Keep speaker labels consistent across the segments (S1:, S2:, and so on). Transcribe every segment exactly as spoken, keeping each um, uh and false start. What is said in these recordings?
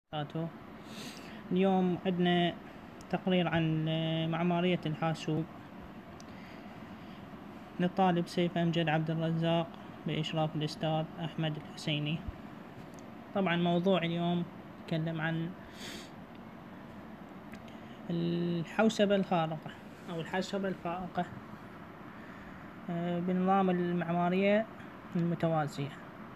S1: وبركاته. اليوم عندنا تقرير عن معمارية الحاسوب للطالب سيف أمجد عبد الرزاق بإشراف الأستاذ أحمد الحسيني. طبعا موضوع اليوم نتكلم عن الحوسبة الخارقة أو الحوسبة الفائقة بنظام المعمارية المتوازية.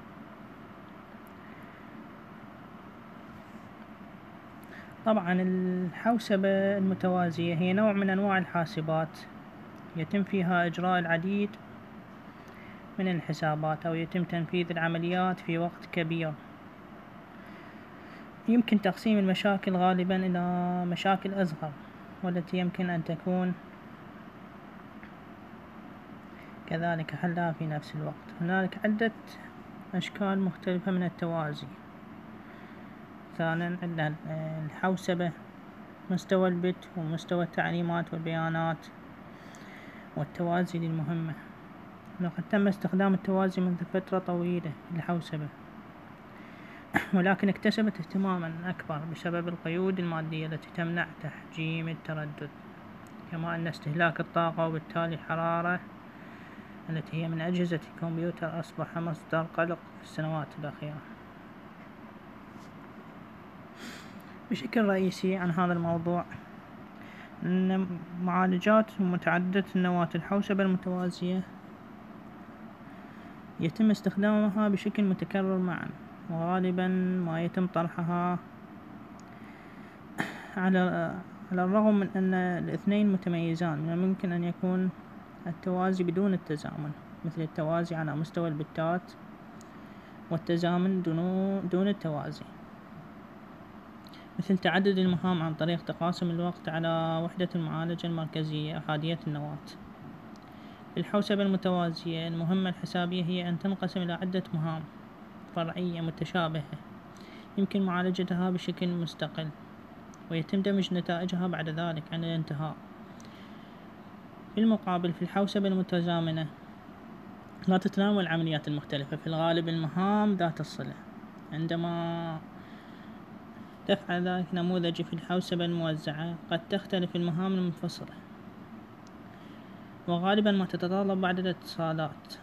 S1: طبعا الحوسبة المتوازية هي نوع من أنواع الحاسبات يتم فيها إجراء العديد من الحسابات أو يتم تنفيذ العمليات في وقت كبير. يمكن تقسيم المشاكل غالبا إلى مشاكل أصغر والتي يمكن أن تكون كذلك حلها في نفس الوقت. هنالك عدة أشكال مختلفة من التوازي. مثلا عندنا الحوسبة، مستوى البت ومستوى التعليمات والبيانات، والتوازي للمهمة. لقد تم استخدام التوازي منذ فترة طويلة في الحوسبة، ولكن اكتسبت اهتماما أكبر بسبب القيود المادية التي تمنع تحجيم التردد، كما أن استهلاك الطاقة وبالتالي الحرارة التي هي من أجهزة الكمبيوتر أصبح مصدر قلق في السنوات الأخيرة. بشكل رئيسي عن هذا الموضوع أن معالجات متعددة النواة الحوسبة المتوازية يتم استخدامها بشكل متكرر معا، وغالبا ما يتم طرحها على على الرغم من أن الاثنين متميزان. من الممكن أن يكون التوازي بدون التزامن، مثل التوازي على مستوى البتات، والتزامن دون التوازي، مثل تعدد المهام عن طريق تقاسم الوقت على وحدة المعالجة المركزية أحادية النواة. في الحوسبة المتوازية المهمة الحسابية هي أن تنقسم إلى عدة مهام فرعية متشابهة يمكن معالجتها بشكل مستقل، ويتم دمج نتائجها بعد ذلك عند الانتهاء. في المقابل في الحوسبة المتزامنة لا تتناول العمليات المختلفة في الغالب المهام ذات الصلة، عندما تفعل ذلك نموذجي. في الحوسبة الموزعة قد تختلف المهام المنفصلة، وغالبا ما تتطلب بعض الاتصالات.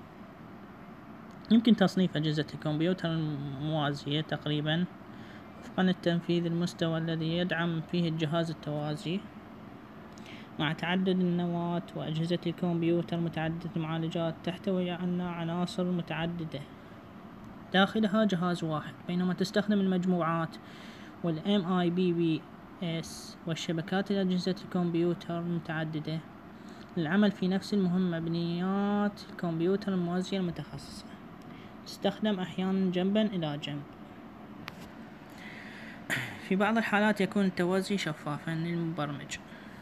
S1: يمكن تصنيف أجهزة الكمبيوتر الموازية تقريبا وفقا التنفيذ المستوى الذي يدعم فيه الجهاز التوازي، مع تعدد النواة وأجهزة الكمبيوتر متعددة المعالجات تحتوي على عناصر متعددة داخلها جهاز واحد، بينما تستخدم المجموعات والام اي بي بي اس والشبكات لأجهزة الكمبيوتر المتعددة للعمل في نفس المهمة. بنيات الكمبيوتر الموازية المتخصصة تستخدم أحيانا جنبا إلى جنب. في بعض الحالات يكون التوازي شفافا للمبرمج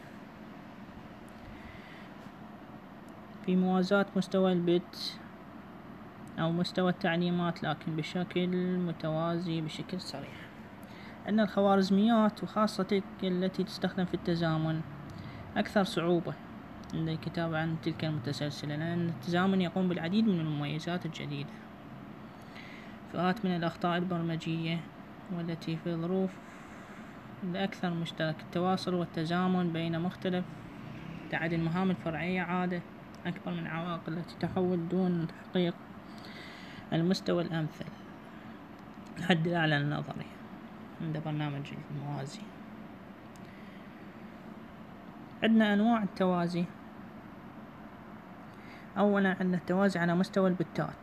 S1: في موازاة مستوى البت أو مستوى التعليمات، لكن بشكل متوازي بشكل صريح. أن الخوارزميات وخاصة التي تستخدم في التزامن أكثر صعوبة عند الكتابة عن تلك المتسلسلة، لأن التزامن يقوم بالعديد من المميزات الجديدة. فئات من الأخطاء البرمجية والتي في ظروف الأكثر مشترك التواصل والتزامن بين مختلف تعدد المهام الفرعية عادة أكبر من العوائق التي تحول دون تحقيق المستوى الأمثل الحد الأعلى النظري عند برنامج الموازي. عندنا أنواع التوازي. أولا عندنا التوازي على مستوى البتات.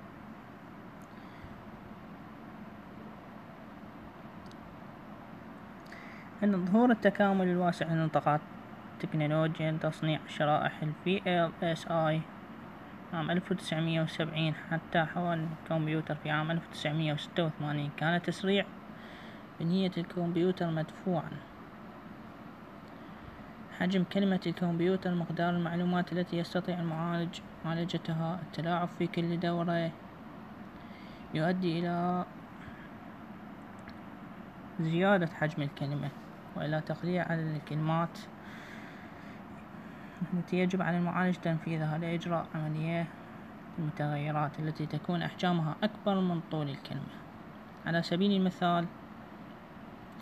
S1: عندنا ظهور التكامل الواسع لنطاقات تكنولوجيا لتصنيع شرائح ال في إل إس آي عام ألف وتسعمائة وسبعين حتى حوالي الكمبيوتر في عام ألف وتسعمائة وستة وثمانين. كان تسريع بنية الكمبيوتر مدفوعا. حجم كلمة الكمبيوتر مقدار المعلومات التي يستطيع المعالج معالجتها. التلاعب في كل دورة يؤدي إلى زيادة حجم الكلمة وإلى تقليل عدد الكلمات التي يجب على المعالج تنفيذها لإجراء عملية المتغيرات التي تكون أحجامها أكبر من طول الكلمة. على سبيل المثال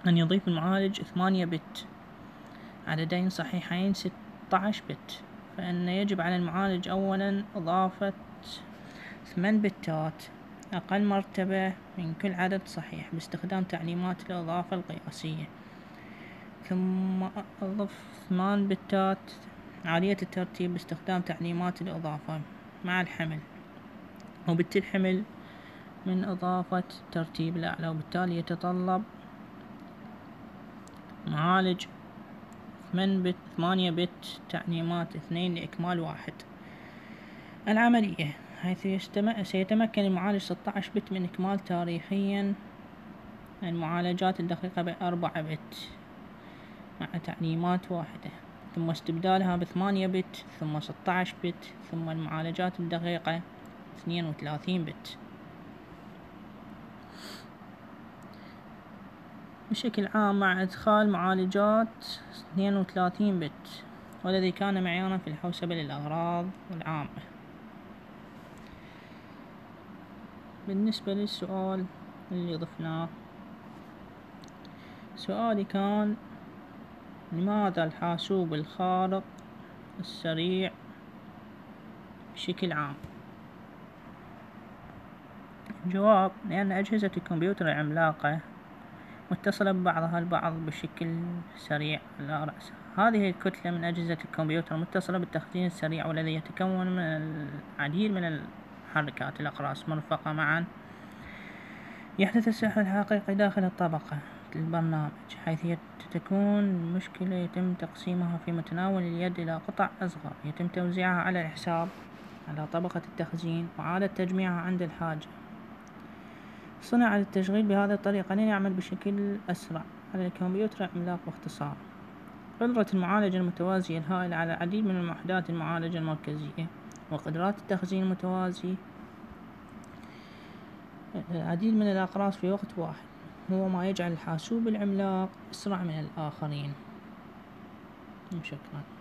S1: أن يضيف المعالج ثمانية بت، عددين صحيحين ستة عشر بت، فإن يجب على المعالج أولا إضافة ثمان بتات أقل مرتبة من كل عدد صحيح باستخدام تعليمات الإضافة القياسية، ثم أضف ثمان بتات عالية الترتيب باستخدام تعليمات الإضافة مع الحمل، وبت الحمل من إضافة الترتيب الأعلى، وبالتالي يتطلب معالج ثمان بت ثمانية بت تعليمات اثنين لإكمال واحد. العملية حيث سيتمكن المعالج ستة عشر بت من إكمال تاريخيا المعالجات الدقيقة بأربعة بت مع تعليمات واحدة، ثم استبدالها بثمانية بت، ثم ستة عشر بت، ثم المعالجات الدقيقة اثنين وثلاثين بت. بشكل عام مع إدخال معالجات اثنين وثلاثين بت، والذي كان معيارا في الحوسبة للأغراض العامة. بالنسبة للسؤال اللي ضفناه، سؤالي كان: لماذا الحاسوب الخارق السريع بشكل عام؟ الجواب: لأن أجهزة الكمبيوتر العملاقة متصلة ببعضها البعض بشكل سريع على رأسه. هذه الكتلة من أجهزة الكمبيوتر متصلة بالتخزين السريع، والذي يتكون من العديد من المحركات الأقراص مرفقة معا. يحدث السحب الحقيقي داخل الطبقة البرنامج، حيث تكون المشكلة يتم تقسيمها في متناول اليد إلى قطع أصغر يتم توزيعها على الحساب على طبقة التخزين، وإعادة تجميعها عند الحاجة. صنع التشغيل بهذه الطريقة لن يعمل بشكل أسرع على الكمبيوتر العملاق. باختصار، قدرة المعالج المتوازي الهائلة على العديد من الوحدات المعالجة المركزية وقدرات التخزين المتوازي العديد من الأقراص في وقت واحد هو ما يجعل الحاسوب العملاق أسرع من الآخرين. شكرا.